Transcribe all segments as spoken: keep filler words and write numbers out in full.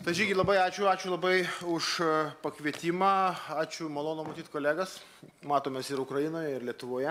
Tai Žygi, labai ačiū, ačiū labai už pakvietimą, ačiū, malonu matyti kolegas, matomės ir Ukrainoje, ir Lietuvoje.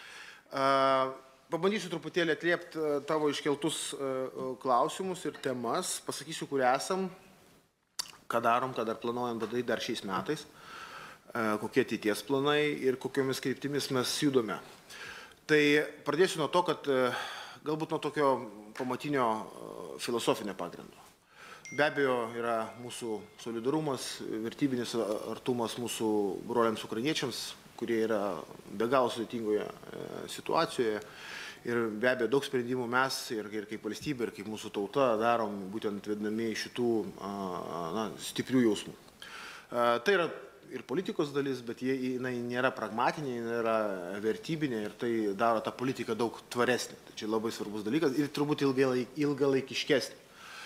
Pabandysiu truputėlį atliepti tavo iškeltus klausimus ir temas, pasakysiu, kur esam, ką darom, ką dar planuojam padaryti dar šiais metais, kokie ateities planai ir kokiomis kryptimis mes judome. Tai pradėsiu nuo to, kad galbūt nuo tokio pamatinio filosofinio pagrindo. Be abejo, yra mūsų solidarumas, vertybinis artumas mūsų broliams ukrainiečiams, kurie yra be galo sudėtingoje situacijoje. Ir be abejo, daug sprendimų mes ir, ir kaip valstybė, ir kaip mūsų tauta darom būtent vedami šitų na, stiprių jausmų. Tai yra ir politikos dalis, bet jie, jinai nėra pragmatinė, jinai yra vertybinė ir tai daro tą politiką daug tvaresnė. Tai čia labai svarbus dalykas ir turbūt ilgalaikiškesnė.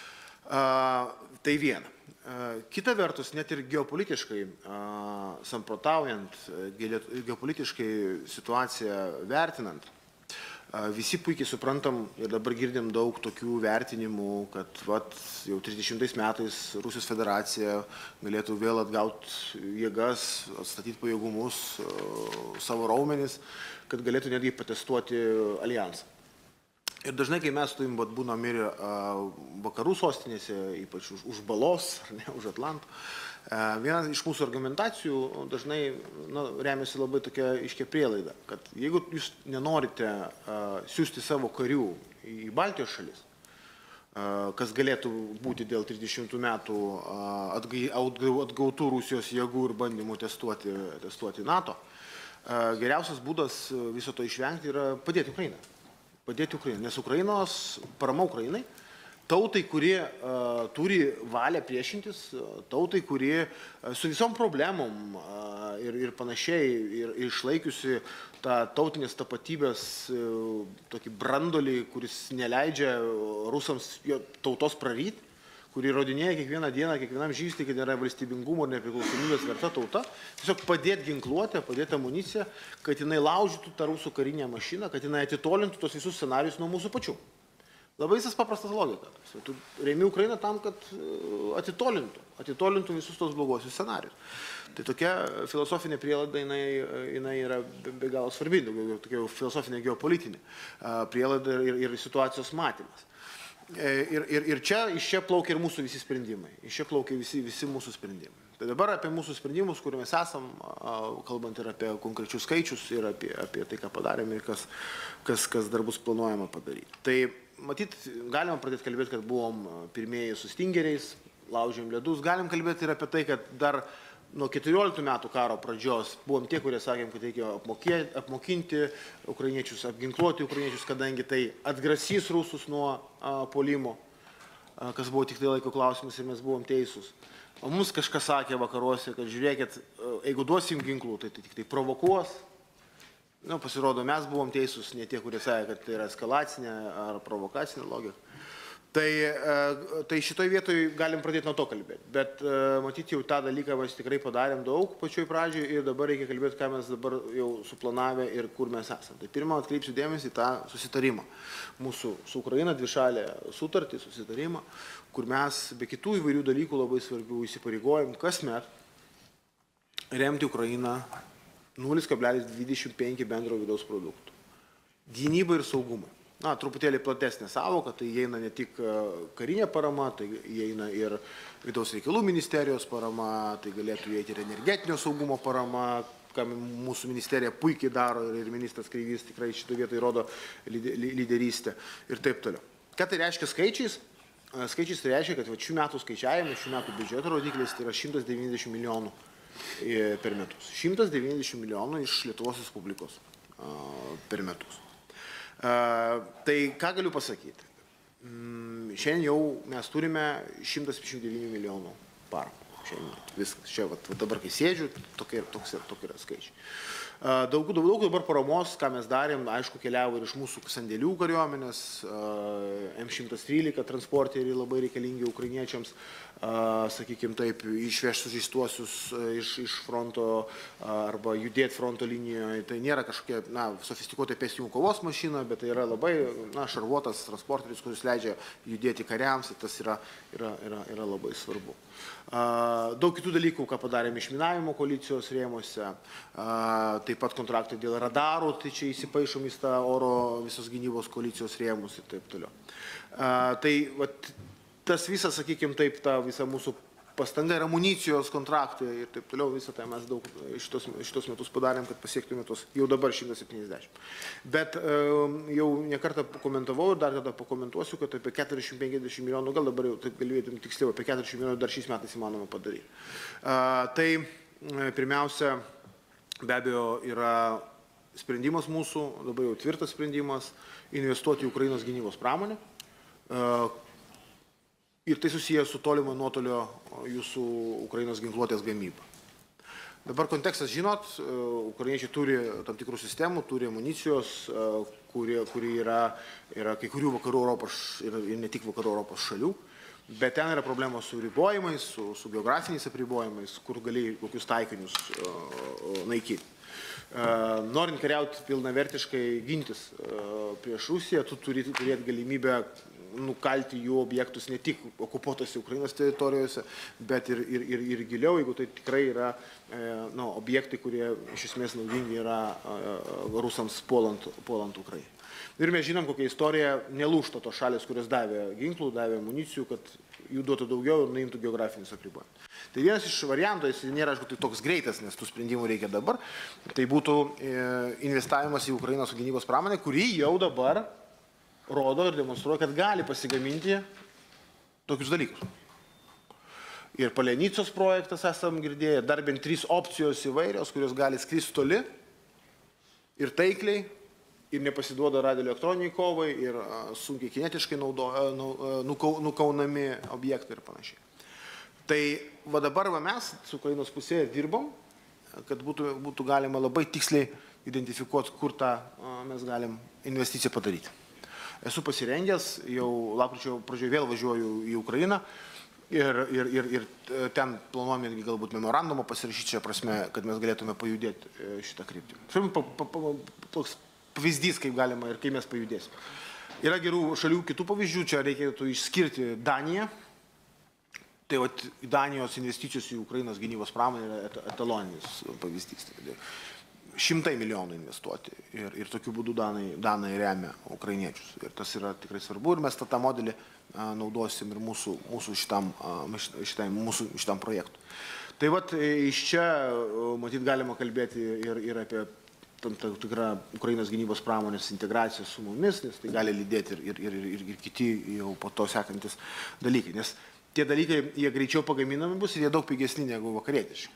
Uh, tai viena. Uh, kita vertus, net ir geopolitiškai, uh, samprotaujant, geopolitiškai situaciją vertinant, uh, visi puikiai suprantam ir dabar girdim daug tokių vertinimų, kad vat, jau trisdešimtais metais Rusijos federacija galėtų vėl atgauti jėgas, atstatyti pajėgumus, uh, savo raumenis, kad galėtų netgi patestuoti alijansą. Ir dažnai, kai mes turim būnam ir vakarų sostinėse, ypač už, už balos, ar ne, už Atlanto, vienas iš mūsų argumentacijų dažnai na, remiasi labai tokia iškia prielaida, kad jeigu jūs nenorite siūsti savo karių į Baltijos šalis, kas galėtų būti dėl trisdešimtų metų atgautų Rusijos jėgų ir bandymų testuoti, testuoti NATO, geriausias būdas viso to išvengti yra padėti Ukrainą. Padėti Ukrainai, nes Ukrainos parama Ukrainai, tautai, kurie uh, turi valią priešintis, tautai, kurie uh, su visom problemom uh, ir, ir panašiai ir, ir išlaikiusi tą tautinės tapatybės uh, tokį brandolį, kuris neleidžia rusams jo, tautos praryti, kuri įrodinėja kiekvieną dieną, kiekvienam žingsnį, kad yra valstybingumo ir nepriklausomybės verta tauta, tiesiog padėti ginkluotę, padėti amuniciją, kad jinai laužytų tą rusų karinę mašiną, kad jinai atitolintų tos visus scenarius nuo mūsų pačių. Labai visas paprastas logika. Tu remi Ukrainą tam, kad atitolintų, atitolintų visus tos blogosius scenarius. Tai tokia filosofinė prielaida, jinai, jinai yra be, be galo svarbi, tokia filosofinė geopolitinė prielaida ir, ir situacijos matymas. Ir, ir, ir čia, iš čia plaukia ir mūsų visi sprendimai, iš čia plaukia visi, visi mūsų sprendimai. Tai dabar apie mūsų sprendimus, kur mes esam, kalbant ir apie konkrečius skaičius, ir apie, apie tai, ką padarėme, ir kas, kas, kas dar bus planuojama padaryti. Tai, matyt, galima pradėti kalbėti, kad buvom pirmieji su stingeriais, laužėm ledus, galim kalbėti ir apie tai, kad dar nuo keturioliktų metų karo pradžios buvom tie, kurie sakėm, kad reikia apmokėti, apmokinti ukrainiečius, apginkluoti ukrainiečius, kadangi tai atgrasys rusus nuo a, puolimo, a, kas buvo tik tai laiko klausimas ir mes buvom teisūs. O mums kažkas sakė vakaruose, kad žiūrėkit, jeigu duosim ginklų, tai, tai tik tai provokuos. Nu, pasirodo, mes buvom teisūs, ne tie, kurie sakė, kad tai yra eskalacinė ar provokacinė logika. Tai, tai šitoj vietoj galim pradėti nuo to kalbėti, bet matyti jau tą dalyką mes tikrai padarėm daug pačioj pradžioj ir dabar reikia kalbėti, ką mes dabar jau suplanavę ir kur mes esame. Tai pirmą atkreipsiu dėmesį į tą susitarimą. Mūsų su Ukraina dvišalė sutartį, susitarimą, kur mes be kitų įvairių dalykų labai svarbių įsipareigojom kasmet remti Ukrainą nulis kablelis dvidešimt penki bendro vidaus produktų. Gynyba ir saugumai. Na, truputėlį platesnė savoka, tai įeina ne tik karinė parama, tai įeina ir vidaus reikalų ministerijos parama, tai galėtų įeiti ir energetinio saugumo parama, ką mūsų ministerija puikiai daro ir ministras Kreivys tikrai šitą vietą įrodo lyderystę ir taip toliau. Ką tai reiškia skaičiais? Skaičiais tai reiškia, kad šių metų skaičiavime, šių metų biudžeto rodiklis tai yra šimtas devyniasdešimt milijonų per metus. šimtas devyniasdešimt milijonų iš Lietuvos Respublikos per metus. Uh, tai ką galiu pasakyti? Mm, šiandien jau mes turime šimtas septyniasdešimt devyni milijonų paramų. Šiandien viskas. Čia vat, dabar, kai sėdžiu, tokie yra skaičiai. Uh, daug, daug, daug dabar paramos, ką mes darėm, aišku, keliavo ir iš mūsų sandėlių kariuomenės, uh, M šimtas trylika transporteriai labai reikalingi ukrainiečiams, sakykime taip, išvežti sužeistuosius iš, iš fronto arba judėti fronto linijoje. Tai nėra kažkokia, na, sofistikuota pėstininkų kovos mašina, bet tai yra labai, na, šarvuotas transporteris, kuris leidžia judėti kariams, ir tas yra, yra, yra, yra labai svarbu. Daug kitų dalykų, ką padarėme išminavimo koalicijos rėmuose, taip pat kontraktai dėl radarų, tai čia įsipaišom į tą oro visos gynybos koalicijos rėmus ir taip toliau. Tai vat, tas visas, sakykime taip, ta visa mūsų pastanga ir amunicijos kontraktai ir taip toliau, visą tai mes daug šitos, šitos metus padarėm, kad pasiektume tos jau dabar šimtas septyniasdešimt. Bet jau nekartą pakomentavau ir dar kartą pakomentuosiu, kad apie keturiasdešimt penkiasdešimt milijonų, gal dabar jau taip galvėtum tiksliau, apie keturiasdešimt milijonų dar šiais metais įmanoma padaryti. Tai pirmiausia, be abejo, yra sprendimas mūsų, dabar jau tvirtas sprendimas, investuoti į Ukrainos gynybos pramonę. Ir tai susijęs su tolimo nuotolio jūsų Ukrainos ginkluotės gamyba. Dabar kontekstas žinot, ukrainiečiai turi tam tikrų sistemų, turi amunicijos, kuri, kuri yra, yra kai kurių vakarų Europos ir, ir ne tik vakarų Europos šalių, bet ten yra problemos su ribojimais, su, su geografiniais apribojimais, kur gali kokius taikinius naikinti. Norint kariauti pilnavertiškai gintis prieš Rusiją, tu turi turėti galimybę nukalti jų objektus ne tik okupuotose Ukrainos teritorijose, bet ir, ir, ir, ir giliau, jeigu tai tikrai yra nu, objektai, kurie iš esmės naudingi yra rusams puolant, puolant Ukrainą. Ir mes žinom, kokia istorija nelūžta tos šalis, kurios davė ginklų, davė amunicijų, kad jų duotų daugiau ir nuimtų geografinius apribojimus. Tai vienas iš variantų, jis nėra, aišku, tai toks greitas, nes tų sprendimų reikia dabar, tai būtų investavimas į Ukrainos gynybos pramonę, kuri jau dabar rodo ir demonstruoja, kad gali pasigaminti tokius dalykus. Ir Palenicos projektas esam girdėję, dar bent trys opcijos įvairios, kurios gali skristi toli ir taikliai, ir nepasiduoda radioelektroniniai kovai, ir sunkiai kinetiškai naudoja, nukaunami objektai ir panašiai. Tai va dabar va mes su Ukrainos pusėje dirbom, kad būtų, būtų galima labai tiksliai identifikuoti, kur tą mes galim investiciją padaryti. Esu pasirengęs, jau lapkričio pradžioje vėl važiuoju į Ukrainą ir, ir, ir, ir ten planuojame galbūt memorandumą pasirašyti šią prasme, kad mes galėtume pajudėti šitą kryptį. Toks pavyzdys, kaip galima ir kaip mes pajudėsim. Yra gerų šalių kitų pavyzdžių, čia reikėtų išskirti Daniją. Tai vat, Danijos investicijos į Ukrainos gynybos pramonę yra etaloninis pavyzdys. Šimtai milijonų investuoti ir, ir tokiu būdu Danai, Danai remia ukrainiečius. Ir tas yra tikrai svarbu ir mes tą, tą modelį a, naudosim ir mūsų, mūsų, šitam, a, šitam, mūsų šitam projektui. Tai vat iš čia, matyt, galima kalbėti ir, ir apie tam tikrą Ukrainos gynybos pramonės integraciją su mumis, nes tai gali lydėti ir, ir, ir, ir, ir kiti jau po to sekantis dalykai. Nes tie dalykai, jie greičiau pagaminami bus ir jie daug pigesni negu vakarietiški.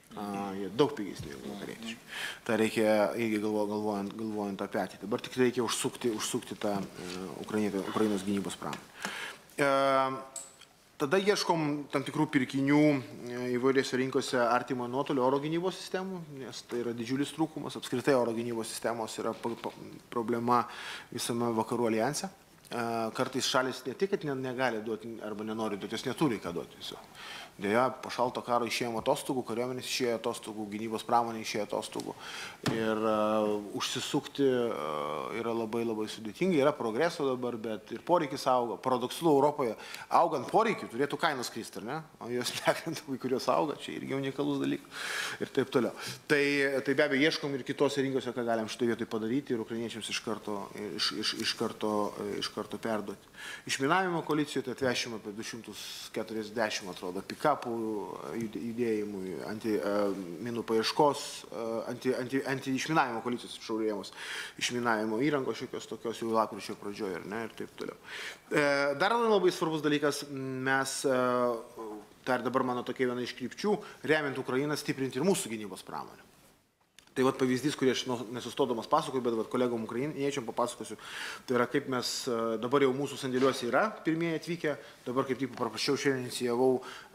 A, jie daug pigesni negu vakarietiški. Tai reikia, irgi galvo, galvojant, galvojant apie ateitį. Dabar tik reikia užsukti, užsukti tą uh, Ukrainos gynybos pramonę. Uh, tada ieškom tam tikrų pirkinių įvairiose rinkose artimo nuotolio oro gynybos sistemų, nes tai yra didžiulis trūkumas. Apskritai oro gynybos sistemos yra problema visame vakarų alijanse. Kartais šalis ne tik, kad negali duoti arba nenori duoti, jos neturi ką duoti. Deja, po šalto karo išėjom atostogų, kariuomenės išėjo atostogų, gynybos pramonė išėjo atostogų. Ir uh, užsisukti uh, yra labai labai sudėtingai, yra progreso dabar, bet ir poreikis auga. Paradoksalu, Europoje augant poreikiu turėtų kainos kristi, ar ne? O jos nekant, kurios auga, čia irgi unikalus dalykas. Ir taip toliau. Tai, tai be abejo, ieškom ir kitose rinkose, ką galim šitoje vietoje padaryti ir ukrainiečiams iš karto, iš, iš, iš karto, iš karto perduoti. Išminavimo koalicijoje tai atvešim apie du šimtus keturiasdešimt, atrodo, pikapų judėjimui, anti uh, minų paieškos, uh, anti, anti, anti išminavimo koalicijos šaurėjimus, išminavimo įrangos šiokios tokios jau lapkričio pradžioje ir, ne, ir taip toliau. Uh, dar labai svarbus dalykas, mes, uh, tai dabar mano tokia viena iš krypčių, remiant Ukrainą stiprinti ir mūsų gynybos pramonę. Tai vat pavyzdys, kurį aš nesustodamas pasakoju, bet vat kolegom ukrainiečiam papasakosiu, tai yra kaip mes, dabar jau mūsų sandėliuose yra pirmieji atvykę, dabar kaip tik paprašiau šiandien inicijavau,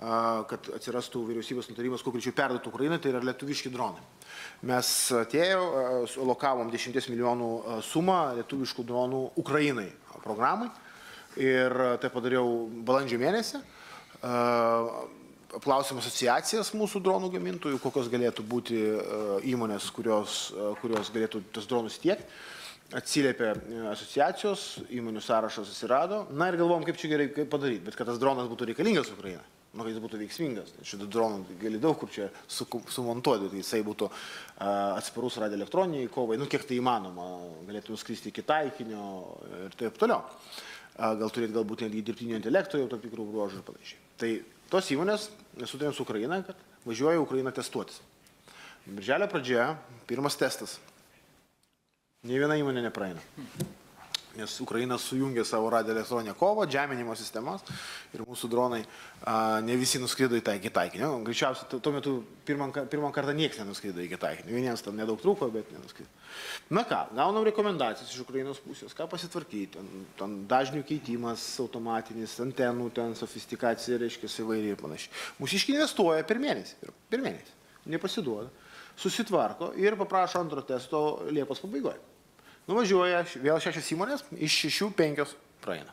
kad atsirastų vyriausybės nutarimas, kuo greičiau perduoti Ukrainai, tai yra lietuviški dronai. Mes atėjo, lokavom dešimties milijonų sumą lietuviškų dronų Ukrainai programai ir tai padariau balandžio mėnesį. Aplausėm asociacijas mūsų dronų gamintojų, kokios galėtų būti įmonės, kurios, kurios galėtų tas dronus tiekti. Atsiliepė asociacijos, įmonių sąrašas atsirado. Na ir galvom, kaip čia gerai padaryti, bet kad tas dronas būtų reikalingas Ukrainai, nu, kad jis būtų veiksmingas. Šitą droną gali daug kur čia sumontuoti, tai jisai būtų atsparus radioelektroniniai kovai, nu kiek tai įmanoma, galėtų nuskristi iki taikinio ir taip toliau. Gal turėti galbūt netgi dirbtinio intelekto jau tam tikrų bruožų ir panašiai. Tai tos įmonės, nesutarėm su Ukraina, kad važiuoja į Ukrainą testuotis. Birželio pradžioje pirmas testas. Nė viena įmonė nepraeina. Nes Ukraina sujungė savo radioelektroninę kovą, žeminimo sistemas ir mūsų dronai a, ne visi nuskrido į taikį taikinį. Greičiausiai tuo metu pirmą, pirmą kartą niekas nenuskrido iki taikinį. Vieniems tam nedaug trūko, bet nenuskrido. Na ką, gaunam rekomendacijas iš Ukrainos pusės, ką pasitvarkyti. Ten, ten dažnių keitimas automatinis, antenų, ten sofistikacija, reiškia, įvairiai ir panašiai. Mūsiškiai investuoja per mėnesį. Per mėnesį. Nepasiduoda. Susitvarko ir paprašo antro testo Liepos pabaigoje. Nuvažiuoja vėl šešios įmonės, iš šešių penkios praeina.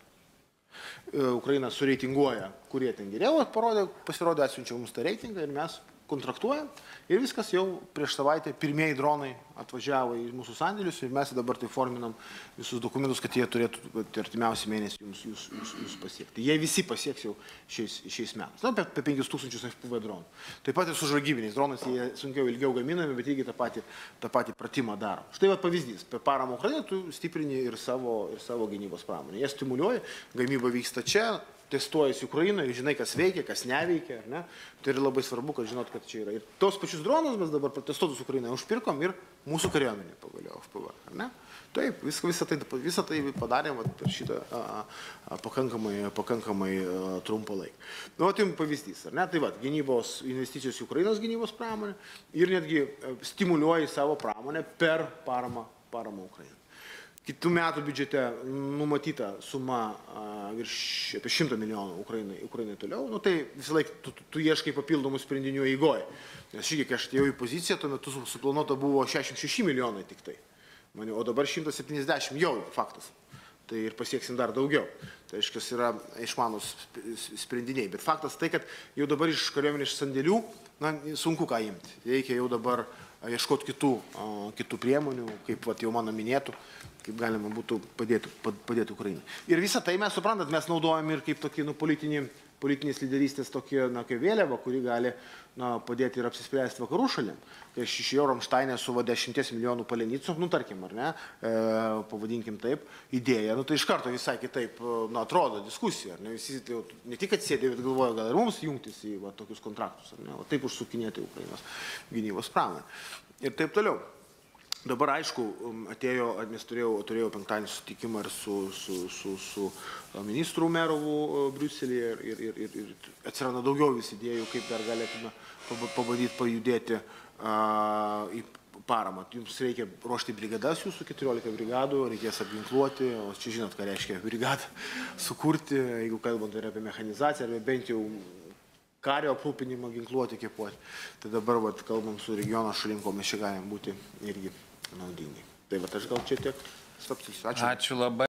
Ukraina sureitinguoja, kurie ten geriau parodė, pasirodė, atsiunčia mums tą reitingą ir mes kontraktuojam. Ir viskas jau prieš savaitę pirmieji dronai atvažiavo į mūsų sandėlius ir mes dabar tai forminam visus dokumentus, kad jie turėtų artimiausią mėnesį jums, jūs, jūs, jūs pasiekti. Jie visi pasieks jau šiais, šiais metais. Na, apie penkis tūkstančius F P V dronų. Taip pat ir su žvalgybiniais dronais, jie sunkiau ilgiau gaminami, bet lygiai tą patį, tą patį pratimą daro. Štai va pavyzdys. Per paramą Ukrainai tu stiprini ir savo, ir savo gynybos pramonę. Jie stimuliuoja, gamyba vyksta čia, testuojasi Ukrainoje, žinai, kas veikia, kas neveikia, ar ne? Tai yra labai svarbu, kad žinot, kad čia yra. Ir tos pačius dronus mes dabar protestuotus Ukrainoje užpirkom ir mūsų kariuomenė pagaliau F P V, ar ne? Taip, visą, visą, tai, visą tai padarėm vat, per šitą a, a, pakankamai, pakankamai a, trumpą laiką. Nu, vat jums pavyzdys, ar ne? Tai vat, gynybos investicijos į Ukrainos gynybos pramonę ir netgi stimuliuoja savo pramonę per paramą, paramą Ukrainai. Kitų metų biudžete numatyta suma a, virš apie šimtą milijonų Ukrainai, Ukrainai toliau, nu, tai visą laiką tu, tu, tu ieškai papildomų sprendinių eigoje. Nes šiek tiek aš atėjau į poziciją, tuo metu suplanuota buvo šešiasdešimt šeši milijonai tik tai. Mani, o dabar šimtas septyniasdešimt jau faktas. Tai ir pasieksim dar daugiau. Tai aiškiai yra išmanus sprendiniai. Bet faktas tai, kad jau dabar iš kariuomenės sandėlių, na, sunku ką imti. Reikia jau dabar ieškoti kitų, kitų priemonių, kaip vat, jau mano minėtų, kaip galima būtų padėti, padėti Ukrainai. Ir visą tai mes suprantat, mes naudojam ir kaip tokį nu, politinį, politinės lyderystės tokį, na, kaip vėliava, kuri gali na, padėti ir apsispręsti vakarų šalim. Kai aš išėjau Ramšteinę su dešimties milijonų palenicų, nu tarkim, ar ne, e, pavadinkim taip, idėja, nu tai iš karto visai kitaip na, atrodo diskusija. Ne, visi, tai, ne tik atsėdė, bet galvoja, gal ir mums jungtis į va, tokius kontraktus, ar ne, va, taip užsukinėti Ukrainos gynybos pramonę. Ir taip toliau. Dabar, aišku, atėjo, mes turėjau, turėjau penktadienį sutikimą ir su, su, su, su ministrų Merovu Briuselyje ir, ir, ir, ir atsiranda daugiau vis idėjų, kaip dar galėtume pabandyti pajudėti a, į paramą. Jums reikia ruošti brigadas, jūsų keturiolika brigadų, reikės apginkluoti, o čia žinot, ką reiškia brigadą sukurti, jeigu kalbant ir apie mechanizaciją, arba bent jau kario aprūpinimą ginkluoti, kiepuoti. Tai dabar vat, kalbam su regiono šalim, ko mes čia galim būti irgi naudingi. Tai vat aš gal čia tiek stapsiu. Ačiū. Ačiū labai.